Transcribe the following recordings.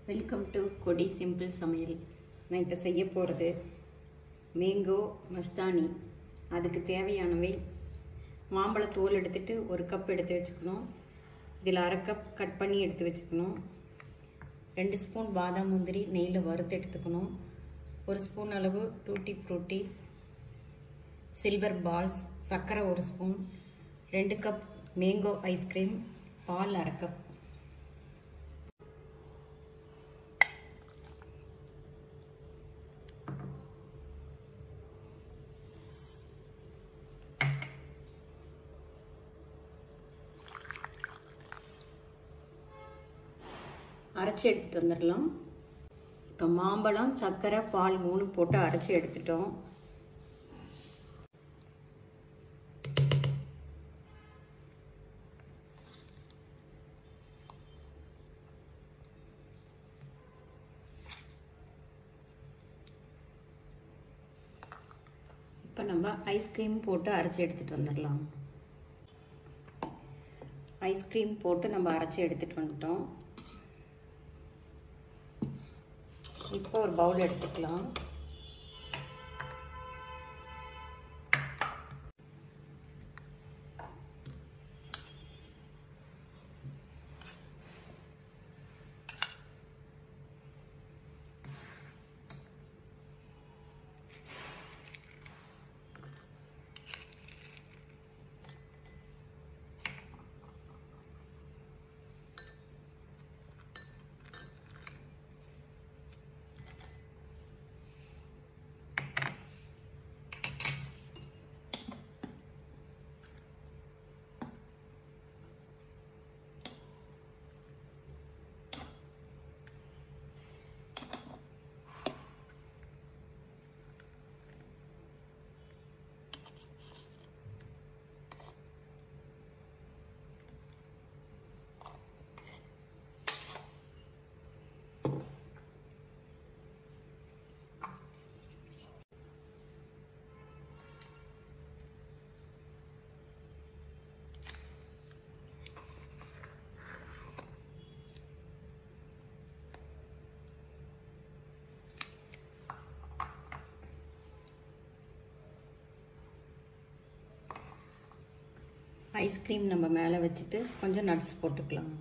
Welcome to கொடி simple சமையல். நான் இப்போ செய்ய போகிறது மேங்கோ மஸ்தானி. அதுக்கு தேவையானவை மாம்பழ தோல் எடுத்துட்டு 1 கப் எடுத்து வச்சுக்கணும். இதில் 1/2 கப் கட் பண்ணி எடுத்து வச்சுக்கணும். 2 ஸ்பூன் பாதாம் முந்திரி நெய்யில் வறுத்து எடுத்துக்கணும். 1 ஸ்பூன் அளவு டூட்டி ஃப்ரூட்டி, சில்வர் பால்ஸ், சர்க்கரை 1 ஸ்பூன், 2 கப் மேங்கோ ஐஸ்கிரீம், பால் 1/2 கப். அரைச்சி எடுத்துட்டு வந்துடலாம். இப்போ மாம்பழம், சர்க்கரை, பால் 3 போட்டு அரைச்சி எடுத்துட்டோம். இப்போ நம்ம ஐஸ்கிரீம் போட்டு அரைச்சி எடுத்துட்டு வந்துடலாம். ஐஸ்கிரீம் போட்டு நம்ம அரைச்சி எடுத்துட்டு வந்துட்டோம். இப்போ ஒரு பவுல் எடுத்துக்கலாம். ஐஸ்கிரீம் நம்ம மேலே வச்சுட்டு கொஞ்சம் நட்ஸ் போட்டுக்கலாம்.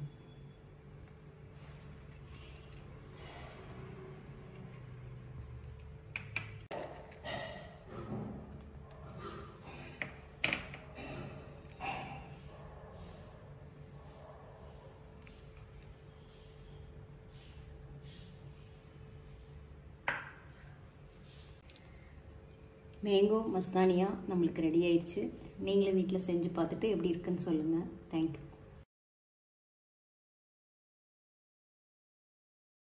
மேங்கோ மஸ்தானியா நம்மளுக்கு ரெடி ஆயிடுச்சு. நீங்களும் வீட்டில் செஞ்சு பார்த்துட்டு எப்படி இருக்குன்னு சொல்லுங்கள். தேங்க்யூ.